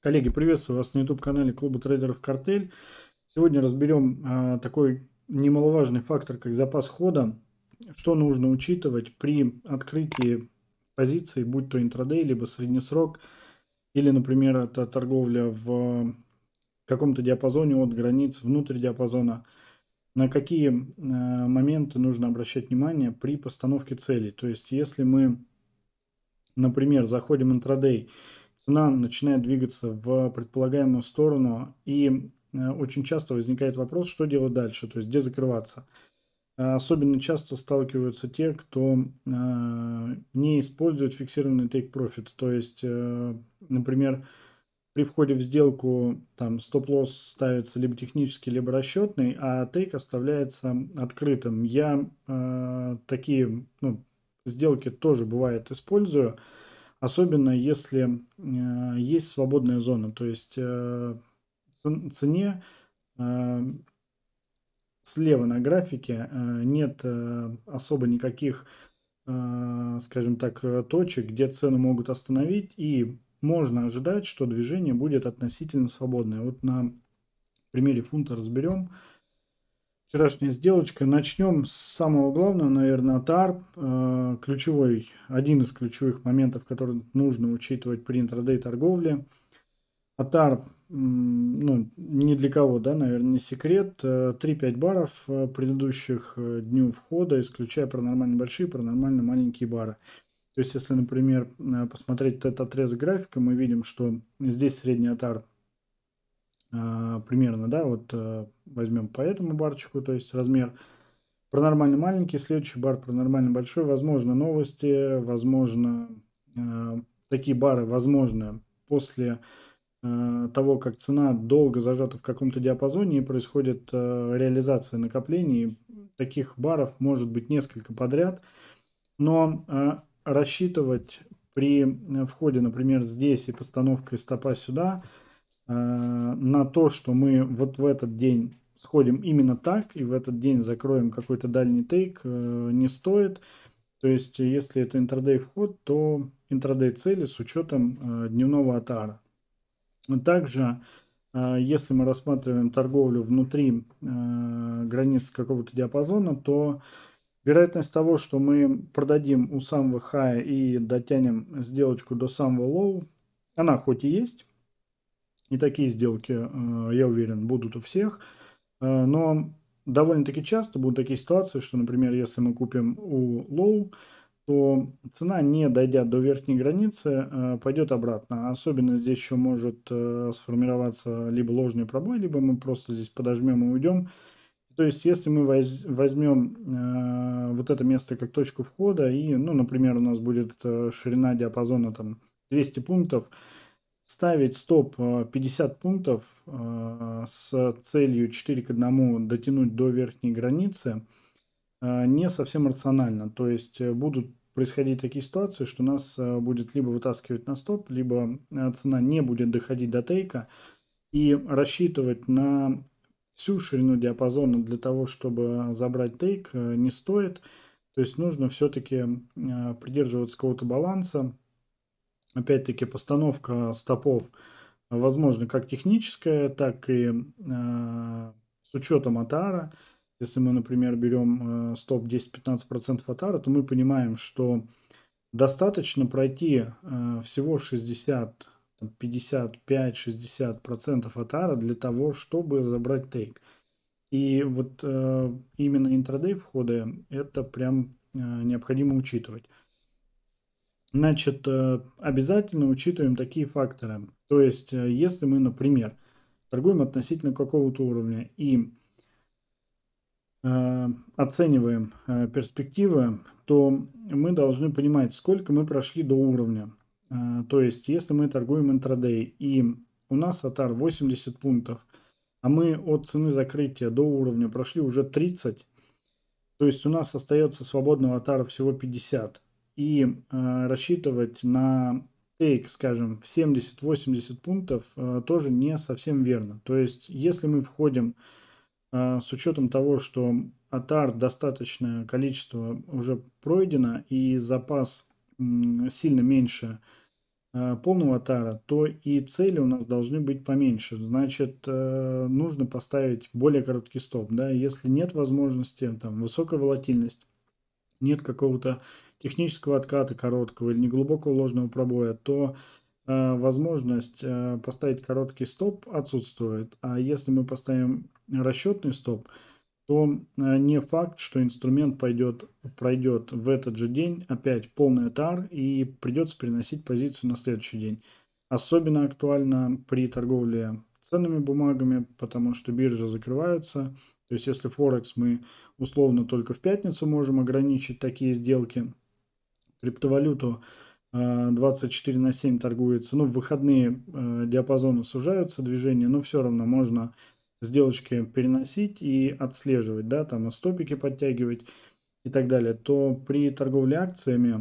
Коллеги, приветствую вас на YouTube-канале Клуба трейдеров «Картель». Сегодня разберем такой немаловажный фактор, как запас хода. Что нужно учитывать при открытии позиции, будь то интрадей, либо среднесрок, или, например, это торговля в каком-то диапазоне от границ, внутрь диапазона. На какие моменты нужно обращать внимание при постановке целей. То есть, если мы, например, заходим в интрадей, цена начинает двигаться в предполагаемую сторону, и очень часто возникает вопрос, что делать дальше, то есть где закрываться. Особенно часто сталкиваются те, кто не использует фиксированный take profit, то есть, например, при входе в сделку там стоп-лосс ставится либо технический, либо расчетный, а тейк оставляется открытым. Я такие сделки тоже бывает использую. Особенно если есть свободная зона, то есть цене слева на графике нет особо никаких, скажем так, точек, где цены могут остановить, и можно ожидать, что движение будет относительно свободное. Вот на примере фунта разберем. Вчерашняя сделочка. Начнем с самого главного, наверное, от ARB. Ключевой, один из ключевых моментов, который нужно учитывать при интрадей торговле. От ни для кого, да, наверное, не секрет. 3-5 баров предыдущих дню входа, исключая паранормально большие, паранормально маленькие бары. То есть, если, например, посмотреть этот отрезок графика, мы видим, что здесь средний от примерно, да, вот возьмем по этому барчику, то есть размер паранормально маленький, следующий бар паранормально большой, возможно новости, возможно такие бары, возможно после того, как цена долго зажата в каком-то диапазоне и происходит реализация накоплений, таких баров может быть несколько подряд, но рассчитывать при входе, например, здесь и постановкой стопа сюда, на то, что мы вот в этот день сходим именно так и в этот день закроем какой-то дальний тейк, не стоит. То есть, если это интрадей вход, то интрадей цели с учетом дневного атара. Также, если мы рассматриваем торговлю внутри границ какого-то диапазона, то вероятность того, что мы продадим у самого хая и дотянем сделочку до самого лоу, она хоть и есть, и такие сделки, я уверен, будут у всех, но довольно-таки часто будут такие ситуации, что, например, если мы купим у лоу, то цена, не дойдя до верхней границы, пойдет обратно. Особенно здесь еще может сформироваться либо ложный пробой, либо мы просто здесь подожмем и уйдем. То есть, если мы возьмем вот это место как точку входа, и, например, у нас будет ширина диапазона там 200 пунктов, ставить стоп 50 пунктов с целью 4 к 1 дотянуть до верхней границы не совсем рационально. То есть будут происходить такие ситуации, что нас будет либо вытаскивать на стоп, либо цена не будет доходить до тейка. И рассчитывать на всю ширину диапазона для того, чтобы забрать тейк, не стоит. То есть нужно все-таки придерживаться какого-то баланса. Опять-таки постановка стопов возможно как техническая, так и с учетом атара. Если мы, например, берем стоп 10-15% атара, то мы понимаем, что достаточно пройти всего 60, 55-60% атара для того, чтобы забрать тейк. И вот именно интрадей входа это прям необходимо учитывать. Значит, обязательно учитываем такие факторы. То есть, если мы, например, торгуем относительно какого-то уровня и оцениваем перспективы, то мы должны понимать, сколько мы прошли до уровня. То есть, если мы торгуем интрадей и у нас атар 80 пунктов, а мы от цены закрытия до уровня прошли уже 30, то есть у нас остается свободного атара всего 50. И рассчитывать на тейк, скажем, в 70-80 пунктов тоже не совсем верно. То есть, если мы входим с учетом того, что атар достаточное количество уже пройдено и запас сильно меньше полного тара, то и цели у нас должны быть поменьше. Значит, нужно поставить более короткий стоп. Да? Если нет возможности, там, высокая волатильность, нет какого-то технического отката короткого или неглубокого ложного пробоя, то возможность поставить короткий стоп отсутствует. А если мы поставим расчетный стоп, то не факт, что инструмент пройдет в этот же день опять полный тар и придется переносить позицию на следующий день. Особенно актуально при торговле ценными бумагами, потому что биржи закрываются. То есть если Форекс мы условно только в пятницу можем ограничить такие сделки, криптовалюту 24/7 торгуется. Ну, в выходные диапазоны сужаются движения, но все равно можно сделочки переносить и отслеживать, да, там и стопики подтягивать и так далее. То при торговле акциями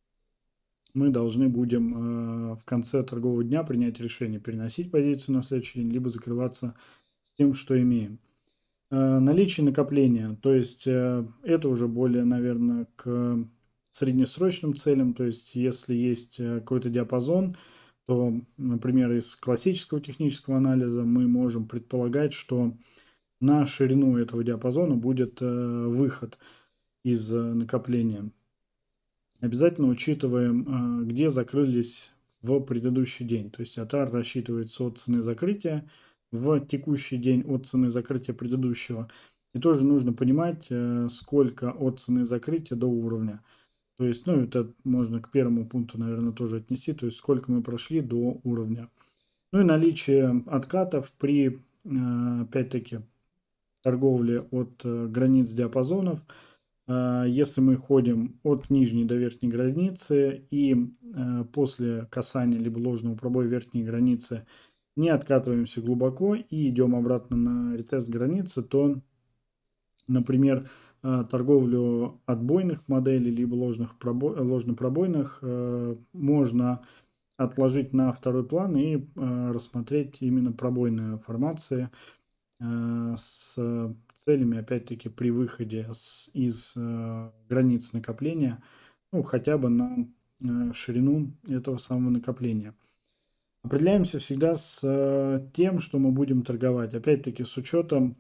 мы должны будем в конце торгового дня принять решение, переносить позицию на следующий день, либо закрываться с тем, что имеем. Наличие накопления, то есть это уже более, наверное, к среднесрочным целям, то есть если есть какой-то диапазон, то, например, из классического технического анализа мы можем предполагать, что на ширину этого диапазона будет выход из накопления. Обязательно учитываем, где закрылись в предыдущий день, то есть АТАР рассчитывается от цены закрытия в текущий день от цены закрытия предыдущего. И тоже нужно понимать, сколько от цены закрытия до уровня. То есть, ну, это можно к первому пункту, наверное, тоже отнести, то есть сколько мы прошли до уровня. Ну и наличие откатов при, опять-таки, торговле от границ диапазонов. Если мы ходим от нижней до верхней границы и после касания либо ложного пробоя верхней границы не откатываемся глубоко и идем обратно на ретест границы, то, например, торговлю отбойных моделей либо ложнопробойных можно отложить на второй план и рассмотреть именно пробойные формации с целями, опять-таки, при выходе из границ накопления, ну, хотя бы на ширину этого самого накопления. Определяемся всегда с тем, что мы будем торговать. Опять-таки, с учетом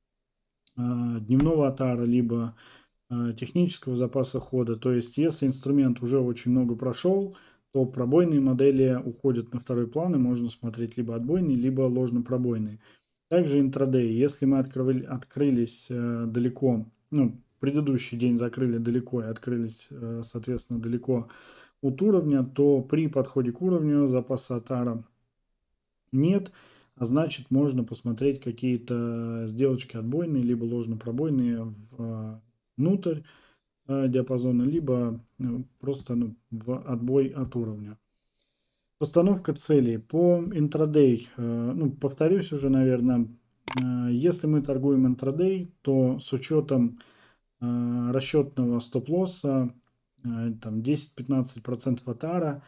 дневного тара, либо технического запаса хода. То есть, если инструмент уже очень много прошел, то пробойные модели уходят на второй план, и можно смотреть либо отбойные, либо ложнопробойные. Также интрадей. Если мы открылись далеко, ну, предыдущий день закрыли далеко и открылись, соответственно, далеко от уровня, то при подходе к уровню запаса атара нет, а значит можно посмотреть какие-то сделочки отбойные, либо ложнопробойные внутрь диапазона, либо просто в отбой от уровня. Постановка целей по интрадей. Ну, повторюсь уже, наверное, если мы торгуем интрадей, то с учетом расчетного стоп-лосса, там 10-15% атара,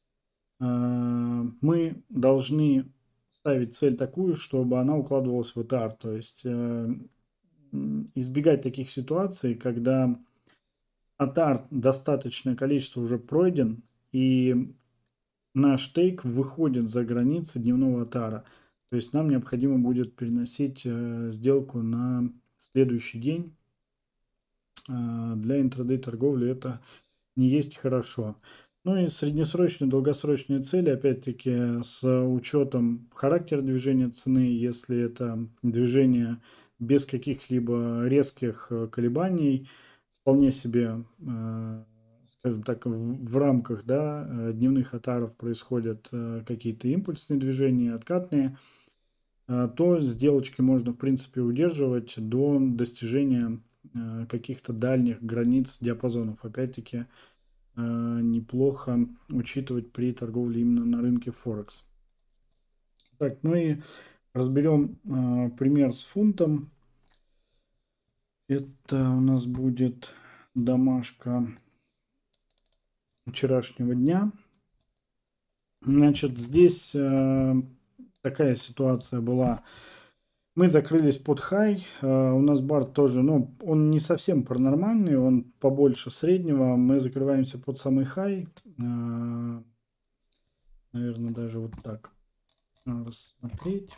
мы должны ставить цель такую, чтобы она укладывалась в атар. То есть избегать таких ситуаций, когда атар достаточное количество уже пройден, и наш тейк выходит за границы дневного атара. То есть нам необходимо будет переносить сделку на следующий день. Для интрадей торговли это не есть хорошо. Ну и среднесрочные, долгосрочные цели, опять-таки, с учетом характера движения цены, если это движение без каких-либо резких колебаний, вполне себе, скажем так, в рамках, да, дневных атаров происходят какие-то импульсные движения, откатные, то сделочки можно, в принципе, удерживать до достижения каких-то дальних границ диапазонов. Опять-таки, неплохо учитывать при торговле именно на рынке Форекс. Так, ну и разберем пример с фунтом. Это у нас будет домашка вчерашнего дня. Значит, здесь такая ситуация была. Мы закрылись под хай. У нас бар тоже, ну, он не совсем паранормальный, он побольше среднего. Мы закрываемся под самый хай. наверное, даже вот так рассмотреть.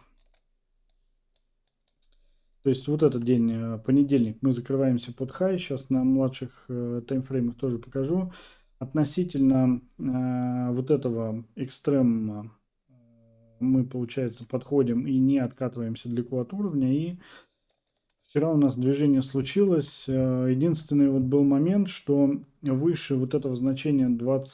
То есть вот этот день, понедельник, мы закрываемся под хай. Сейчас на младших таймфреймах тоже покажу. Относительно вот этого экстремума мы, получается, подходим и не откатываемся далеко от уровня. И вчера у нас движение случилось. Единственный вот был момент, что выше вот этого значения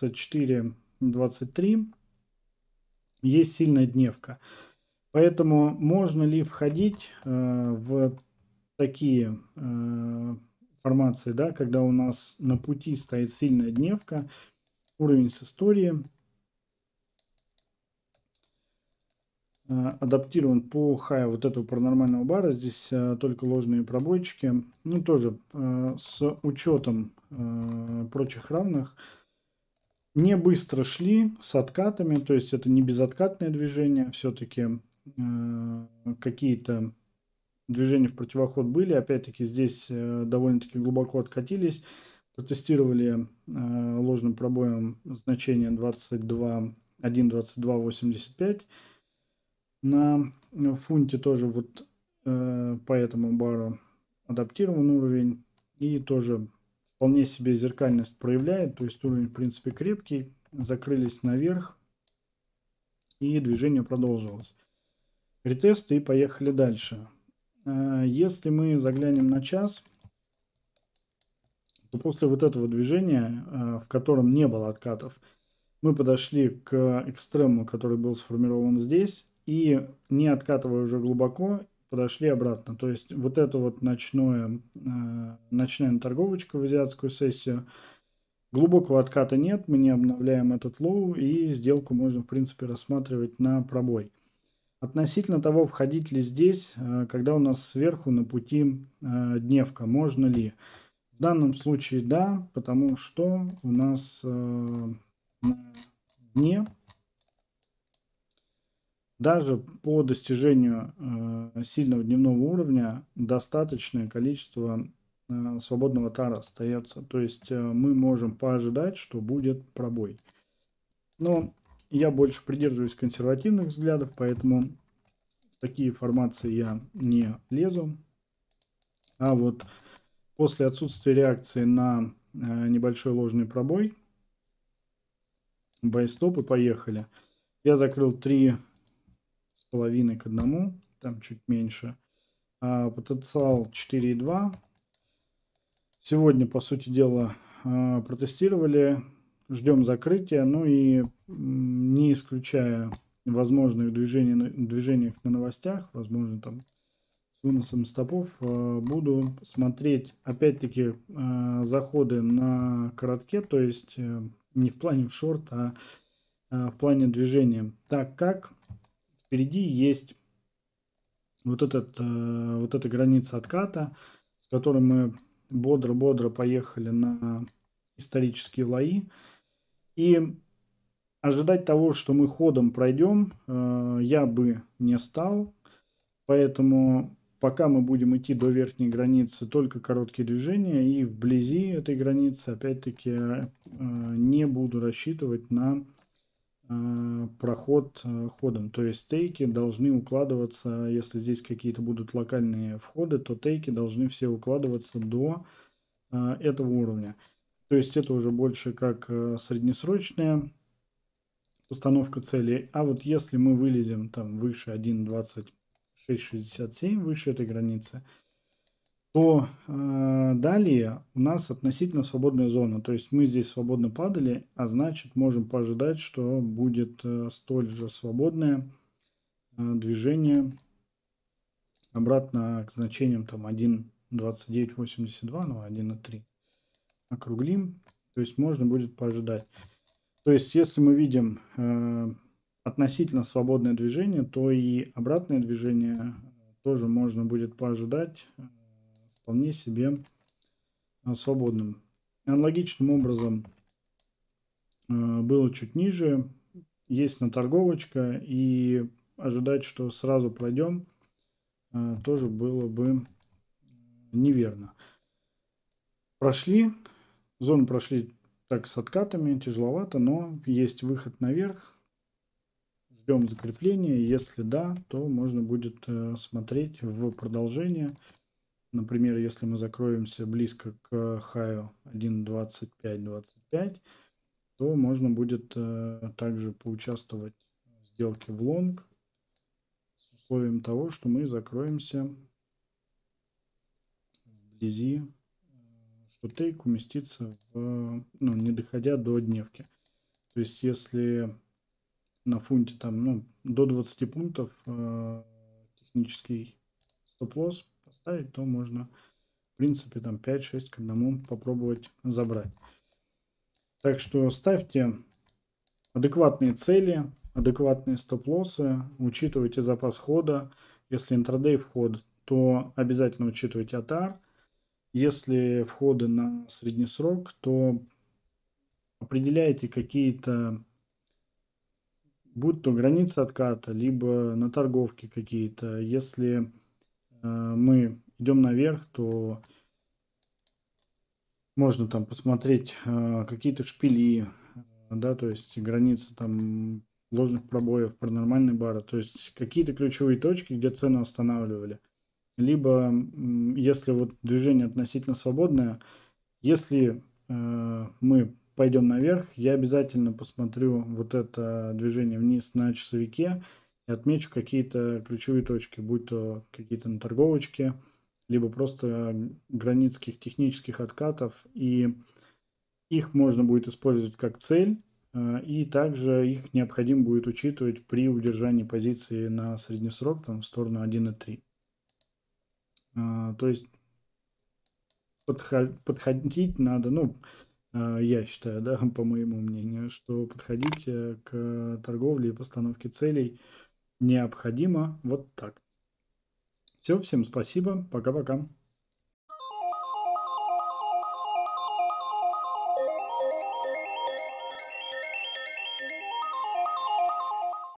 24-23 есть сильная дневка. Поэтому можно ли входить в такие формации, да, когда у нас на пути стоит сильная дневка, уровень с истории, адаптирован по хаю вот этого паранормального бара, здесь только ложные пробойчики, ну тоже с учетом прочих равных. Не быстро шли с откатами, то есть это не безоткатное движение, все-таки какие-то движения в противоход были. Опять-таки здесь довольно-таки глубоко откатились. Протестировали ложным пробоем значение 1.2285. На фунте тоже вот по этому бару адаптирован уровень. И тоже вполне себе зеркальность проявляет. То есть уровень в принципе крепкий. Закрылись наверх. И движение продолжилось. Ретест и поехали дальше. Если мы заглянем на час, то после вот этого движения, в котором не было откатов, мы подошли к экстремуму, который был сформирован здесь, и не откатывая уже глубоко, подошли обратно. То есть вот это вот ночная торговочка в азиатскую сессию, глубокого отката нет, мы не обновляем этот лоу, и сделку можно в принципе рассматривать на пробой. Относительно того, входить ли здесь, когда у нас сверху на пути дневка, можно ли? В данном случае да, потому что у нас на дне даже по достижению сильного дневного уровня достаточное количество свободного тара остается. То есть мы можем поожидать, что будет пробой. Но я больше придерживаюсь консервативных взглядов, поэтому в такие формации я не лезу. А вот после отсутствия реакции на небольшой ложный пробой, байстоп и поехали. Я закрыл 3,5 к 1, там чуть меньше. Потенциал 4,2. Сегодня, по сути дела, протестировали. Ждем закрытия. Ну и не исключая возможных движениях на новостях, возможно, там с выносом стопов, буду смотреть, опять-таки, заходы на коротке, то есть не в плане в шорт, а в плане движения, так как впереди есть вот эта граница отката, с которой мы бодро-бодро поехали на исторические лои. И ожидать того, что мы ходом пройдем, я бы не стал. Поэтому пока мы будем идти до верхней границы, только короткие движения. И вблизи этой границы, опять-таки, не буду рассчитывать на проход ходом. То есть тейки должны укладываться, если здесь какие-то будут локальные входы, то тейки должны все укладываться до этого уровня. То есть это уже больше как среднесрочная постановка целей. А вот если мы вылезем там выше 1.2667, выше этой границы, то далее у нас относительно свободная зона. То есть мы здесь свободно падали, а значит можем поожидать, что будет столь же свободное движение обратно к значениям там 1.2982, ну 1.3 округлим. То есть можно будет поожидать. То есть если мы видим относительно свободное движение, то и обратное движение тоже можно будет поожидать вполне себе свободным. Аналогичным образом было чуть ниже, есть наторговочка, и ожидать, что сразу пройдем, тоже было бы неверно. Зону прошли так с откатами, тяжеловато, но есть выход наверх. ждем закрепления. Если да, то можно будет смотреть в продолжение. Например, если мы закроемся близко к хаю 1.2525, то можно будет также поучаствовать в сделке в лонг с условием того, что мы закроемся вблизи, что тейк уместится в, ну, не доходя до дневки. То есть если на фунте там, до 20 пунктов технический стоп-лосс поставить, то можно, в принципе, там 5-6 к 1 попробовать забрать. Так что ставьте адекватные цели, адекватные стоп-лоссы, учитывайте запас хода. Если интрадей вход, то обязательно учитывайте ATR. Если входы на средний срок, то определяйте какие-то, будь то границы отката, либо на торговке какие-то. Если мы идем наверх, то можно там посмотреть какие-то шпили, да, то есть границы там ложных пробоев, паранормальной бары, то есть какие-то ключевые точки, где цену останавливали. Либо, если вот движение относительно свободное, если мы пойдем наверх, я обязательно посмотрю вот это движение вниз на часовике и отмечу какие-то ключевые точки, будь то какие-то на торговочке, либо просто границких технических откатов, и их можно будет использовать как цель, и также их необходимо будет учитывать при удержании позиции на средний срок там, в сторону 1.3. То есть подходить надо, я считаю, да, по моему мнению, что подходить к торговле и постановке целей необходимо вот так. Все, всем спасибо, пока-пока.